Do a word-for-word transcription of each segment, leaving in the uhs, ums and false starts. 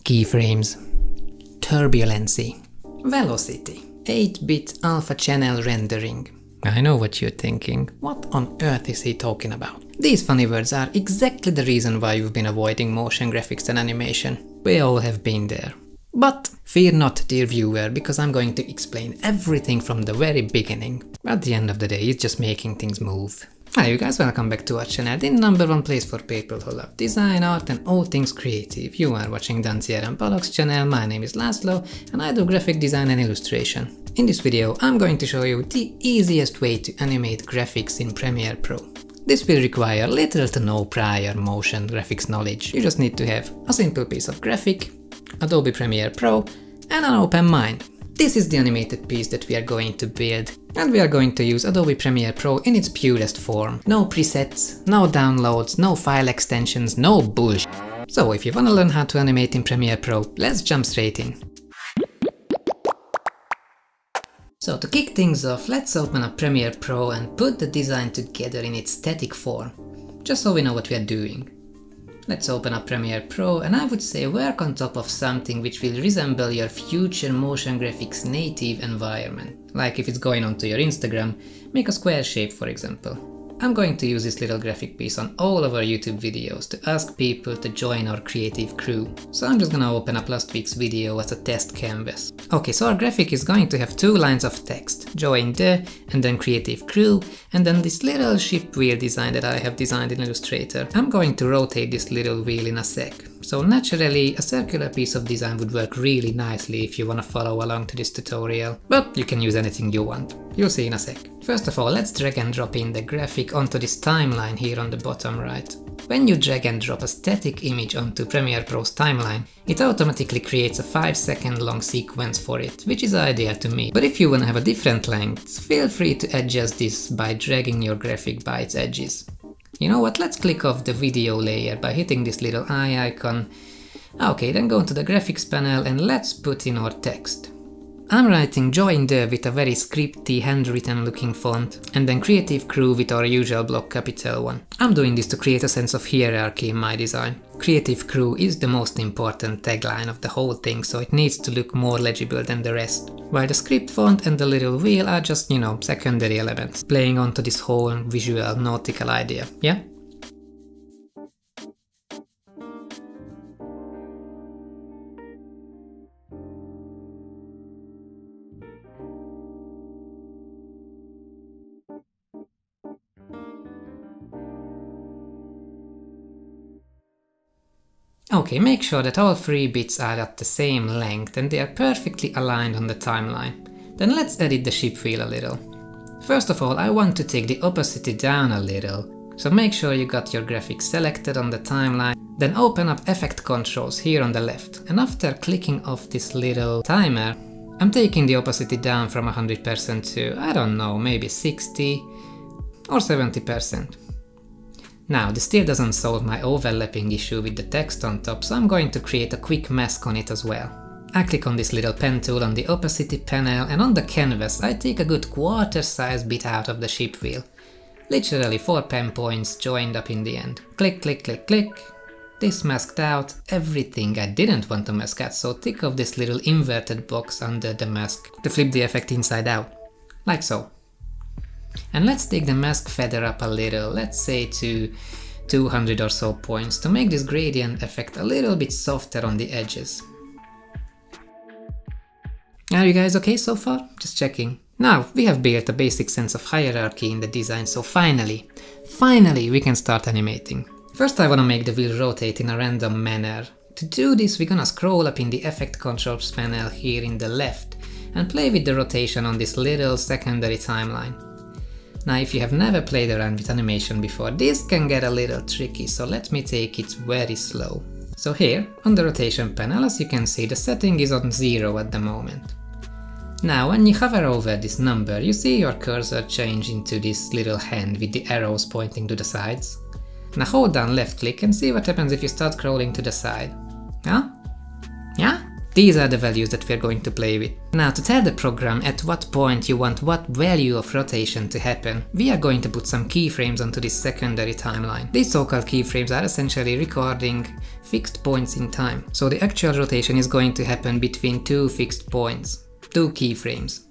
keyframes, turbulency, velocity, eight bit alpha channel rendering. I know what you're thinking. What on earth is he talking about? These funny words are exactly the reason why you've been avoiding motion graphics and animation. We all have been there. But fear not, dear viewer, because I'm going to explain everything from the very beginning. At the end of the day, it's just making things move. Hi you guys, welcome back to our channel, the number one place for people who love design, art and all things creative. You are watching Dancier and Pollock's channel, my name is Laszlo and I do graphic design and illustration. In this video I'm going to show you the easiest way to animate graphics in Premiere Pro. This will require little to no prior motion graphics knowledge. You just need to have a simple piece of graphic, Adobe Premiere Pro and an open mind. This is the animated piece that we are going to build, and we are going to use Adobe Premiere Pro in its purest form. No presets, no downloads, no file extensions, no bullshit. So if you wanna learn how to animate in Premiere Pro, let's jump straight in. So to kick things off, let's open up Premiere Pro and put the design together in its static form, just so we know what we are doing. Let's open up Premiere Pro and I would say work on top of something which will resemble your future motion graphics native environment. Like if it's going onto your Instagram, make a square shape for example. I'm going to use this little graphic piece on all of our YouTube videos to ask people to join our creative crew. So I'm just gonna open up last week's video as a test canvas. Okay, so our graphic is going to have two lines of text, join the, and then creative crew, and then this little ship wheel design that I have designed in Illustrator. I'm going to rotate this little wheel in a sec. So naturally, a circular piece of design would work really nicely if you want to follow along to this tutorial, but you can use anything you want. You'll see in a sec. First of all, let's drag and drop in the graphic onto this timeline here on the bottom right. When you drag and drop a static image onto Premiere Pro's timeline, it automatically creates a five second long sequence for it, which is ideal to me. But if you want to have a different length, feel free to adjust this by dragging your graphic by its edges. You know what, let's click off the video layer by hitting this little eye icon. Okay, then go to the graphics panel and let's put in our text. I'm writing join the with a very scripty handwritten looking font, and then creative crew with our usual block capital one. I'm doing this to create a sense of hierarchy in my design. Creative crew is the most important tagline of the whole thing, so it needs to look more legible than the rest. While the script font and the little wheel are just, you know, secondary elements, playing onto this whole visual nautical idea, yeah? Okay, make sure that all three bits are at the same length and they are perfectly aligned on the timeline. Then let's edit the ship wheel a little. First of all, I want to take the opacity down a little, so make sure you got your graphics selected on the timeline. Then open up effect controls here on the left, and after clicking off this little timer, I'm taking the opacity down from one hundred percent to, I don't know, maybe sixty or seventy percent. Now, this still doesn't solve my overlapping issue with the text on top, so I'm going to create a quick mask on it as well. I click on this little pen tool on the opacity panel, and on the canvas I take a good quarter size bit out of the ship wheel. Literally four pen points joined up in the end. Click, click, click, click. This masked out everything I didn't want to mask out, so tick off this little inverted box under the mask to flip the effect inside out. Like so. And let's take the mask feather up a little, let's say to two hundred or so points, to make this gradient effect a little bit softer on the edges. Are you guys okay so far? Just checking. Now, we have built a basic sense of hierarchy in the design, so finally, finally we can start animating. First I wanna make the wheel rotate in a random manner. To do this, we're gonna scroll up in the effect controls panel here in the left and play with the rotation on this little secondary timeline. Now, if you have never played around with animation before, this can get a little tricky, so let me take it very slow. So here, on the rotation panel, as you can see, the setting is on zero at the moment. Now, when you hover over this number, you see your cursor change into this little hand with the arrows pointing to the sides. Now hold down left click and see what happens if you start scrolling to the side. Yeah? Yeah? These are the values that we're going to play with. Now, to tell the program at what point you want what value of rotation to happen, we are going to put some keyframes onto this secondary timeline. These so-called keyframes are essentially recording fixed points in time. So the actual rotation is going to happen between two fixed points, two keyframes.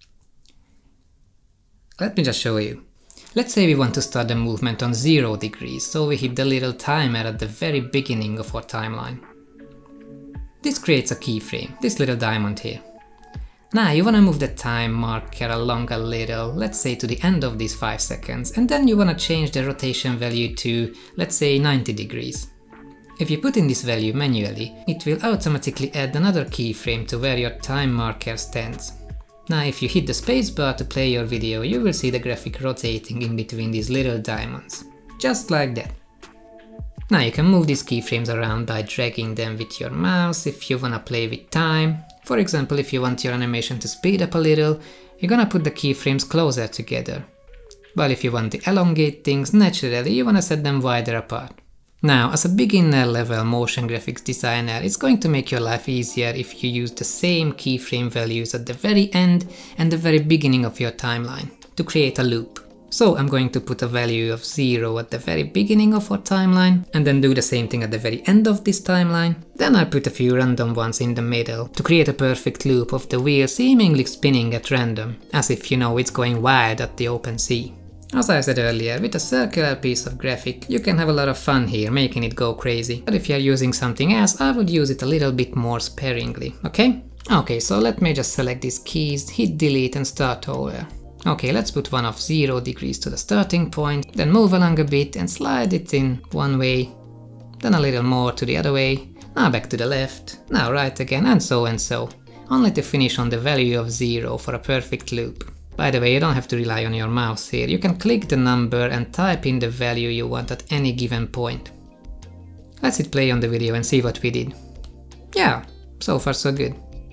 Let me just show you. Let's say we want to start the movement on zero degrees, so we hit the little timer at the very beginning of our timeline. This creates a keyframe, this little diamond here. Now you want to move the time marker along a little, let's say to the end of these five seconds, and then you want to change the rotation value to, let's say, ninety degrees. If you put in this value manually, it will automatically add another keyframe to where your time marker stands. Now if you hit the spacebar to play your video, you will see the graphic rotating in between these little diamonds. Just like that. Now you can move these keyframes around by dragging them with your mouse if you wanna play with time. For example, if you want your animation to speed up a little, you're gonna put the keyframes closer together. While if you want to elongate things, naturally you wanna set them wider apart. Now, as a beginner level motion graphics designer, it's going to make your life easier if you use the same keyframe values at the very end and the very beginning of your timeline to create a loop. So I'm going to put a value of zero at the very beginning of our timeline and then do the same thing at the very end of this timeline. Then I'll put a few random ones in the middle to create a perfect loop of the wheel seemingly spinning at random, as if you know it's going wild at the open sea. As I said earlier, with a circular piece of graphic you can have a lot of fun here making it go crazy, but if you're using something else I would use it a little bit more sparingly, okay? Okay, so let me just select these keys, hit delete and start over. Okay, let's put one of zero degrees to the starting point, then move along a bit and slide it in one way, then a little more to the other way, now back to the left, now right again, and so and so, only to finish on the value of zero for a perfect loop. By the way, you don't have to rely on your mouse here, you can click the number and type in the value you want at any given point. Let's hit play on the video and see what we did. Yeah, so far so good.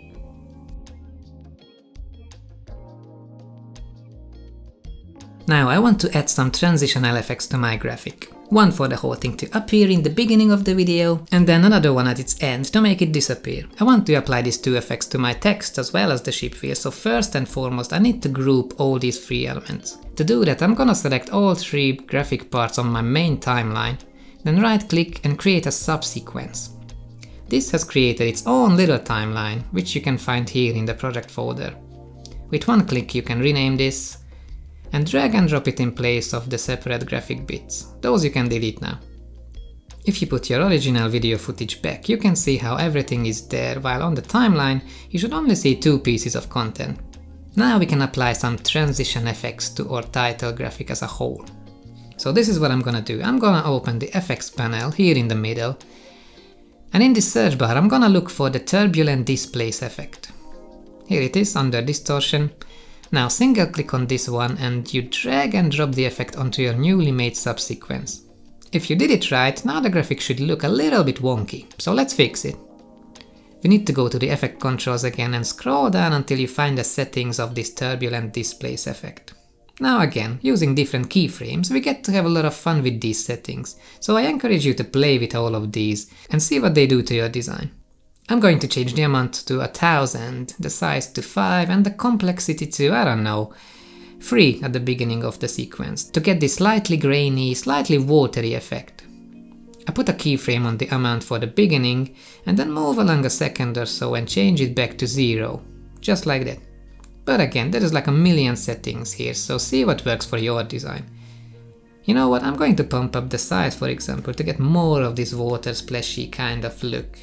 Now I want to add some transitional effects to my graphic. One for the whole thing to appear in the beginning of the video, and then another one at its end to make it disappear. I want to apply these two effects to my text as well as the ship wheel, so first and foremost I need to group all these three elements. To do that I'm gonna select all three graphic parts on my main timeline, then right click and create a subsequence. This has created its own little timeline, which you can find here in the project folder. With one click you can rename this, and drag and drop it in place of the separate graphic bits. Those you can delete now. If you put your original video footage back, you can see how everything is there, while on the timeline you should only see two pieces of content. Now we can apply some transition effects to our title graphic as a whole. So this is what I'm gonna do. I'm gonna open the effects panel here in the middle, and in this search bar I'm gonna look for the turbulent displace effect. Here it is under distortion. Now single click on this one and you drag and drop the effect onto your newly made subsequence. If you did it right, now the graphic should look a little bit wonky, so let's fix it. We need to go to the effect controls again and scroll down until you find the settings of this turbulent displace effect. Now again, using different keyframes, we get to have a lot of fun with these settings, so I encourage you to play with all of these and see what they do to your design. I'm going to change the amount to a thousand, the size to five and the complexity to, I don't know, three at the beginning of the sequence to get this slightly grainy, slightly watery effect. I put a keyframe on the amount for the beginning and then move along a second or so and change it back to zero, just like that. But again, there is like a million settings here, so see what works for your design. You know what, I'm going to pump up the size for example to get more of this water splashy kind of look.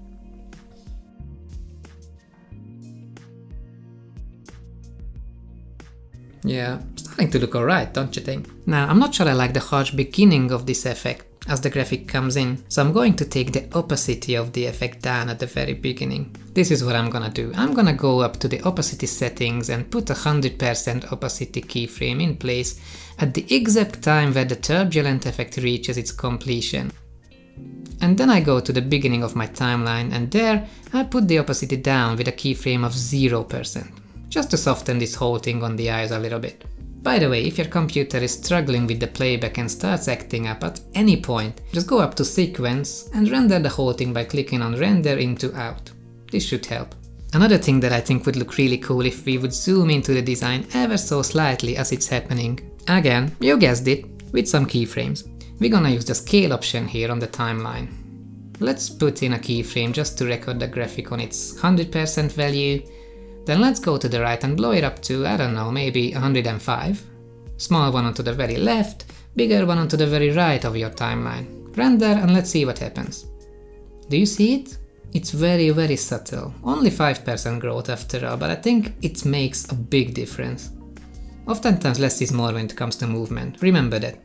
Yeah, starting to look alright, don't you think? Now, I'm not sure I like the harsh beginning of this effect as the graphic comes in, so I'm going to take the opacity of the effect down at the very beginning. This is what I'm gonna do. I'm gonna go up to the opacity settings and put a one hundred percent opacity keyframe in place at the exact time where the turbulent effect reaches its completion. And then I go to the beginning of my timeline and there I put the opacity down with a keyframe of zero percent. Just to soften this whole thing on the eyes a little bit. By the way, if your computer is struggling with the playback and starts acting up at any point, just go up to sequence and render the whole thing by clicking on render into out. This should help. Another thing that I think would look really cool if we would zoom into the design ever so slightly as it's happening. Again, you guessed it, with some keyframes. We're gonna use the scale option here on the timeline. Let's put in a keyframe just to record the graphic on its one hundred percent value. Then let's go to the right and blow it up to, I don't know, maybe one hundred and five. Small one onto the very left, bigger one onto the very right of your timeline. Render and let's see what happens. Do you see it? It's very very subtle. Only five percent growth after all, but I think it makes a big difference. Oftentimes less is more when it comes to movement, remember that.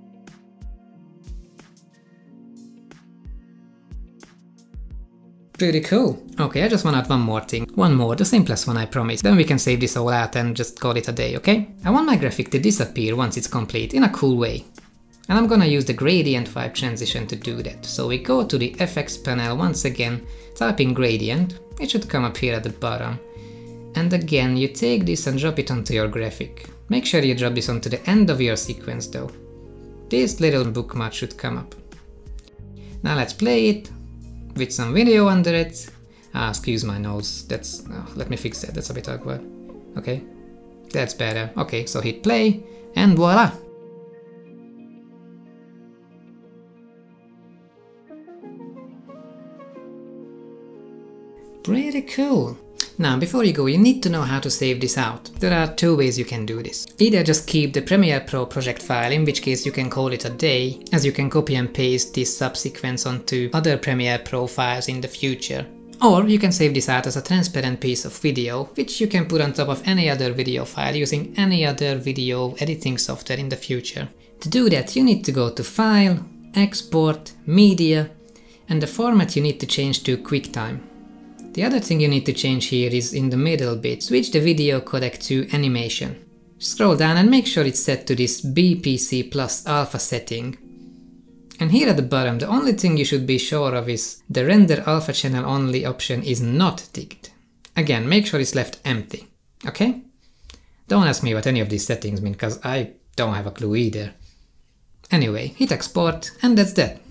Pretty cool. Okay, I just want to add one more thing. One more, the simplest one I promise. Then we can save this all out and just call it a day, okay? I want my graphic to disappear once it's complete, in a cool way. And I'm gonna use the gradient vibe transition to do that. So we go to the F X panel once again, type in gradient. It should come up here at the bottom. And again, you take this and drop it onto your graphic. Make sure you drop this onto the end of your sequence though. This little bookmark should come up. Now let's play it. With some video under it. Ah, excuse my nose. That's... Oh, let me fix that. That's a bit awkward. Okay. That's better. Okay, so hit play. And voila! Pretty cool. Now, before you go, you need to know how to save this out. There are two ways you can do this. Either just keep the Premiere Pro project file, in which case you can call it a day, as you can copy and paste this subsequence onto other Premiere Pro files in the future. Or you can save this out as a transparent piece of video, which you can put on top of any other video file using any other video editing software in the future. To do that, you need to go to File, Export, Media, and the format you need to change to QuickTime. The other thing you need to change here is in the middle bit, switch the video codec to animation. Scroll down and make sure it's set to this B P C plus alpha setting. And here at the bottom, the only thing you should be sure of is the render alpha channel only option is not ticked. Again, make sure it's left empty, okay? Don't ask me what any of these settings mean, because I don't have a clue either. Anyway, hit export and that's that.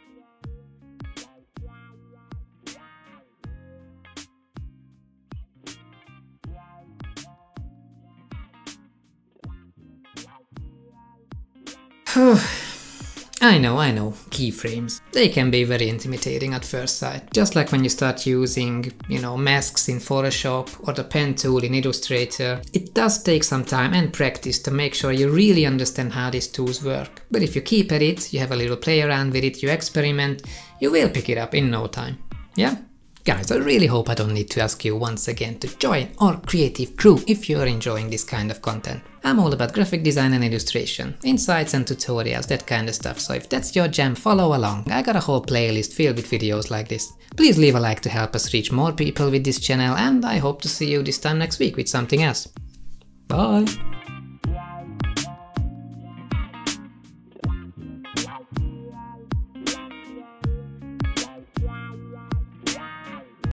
I know, I know, keyframes. They can be very intimidating at first sight. Just like when you start using, you know, masks in Photoshop or the pen tool in Illustrator. It does take some time and practice to make sure you really understand how these tools work. But if you keep at it, you have a little play around with it, you experiment, you will pick it up in no time. Yeah? Guys, I really hope I don't need to ask you once again to join our creative crew if you're enjoying this kind of content. I'm all about graphic design and illustration, insights and tutorials, that kind of stuff, so if that's your jam, follow along. I got a whole playlist filled with videos like this. Please leave a like to help us reach more people with this channel, and I hope to see you this time next week with something else. Bye!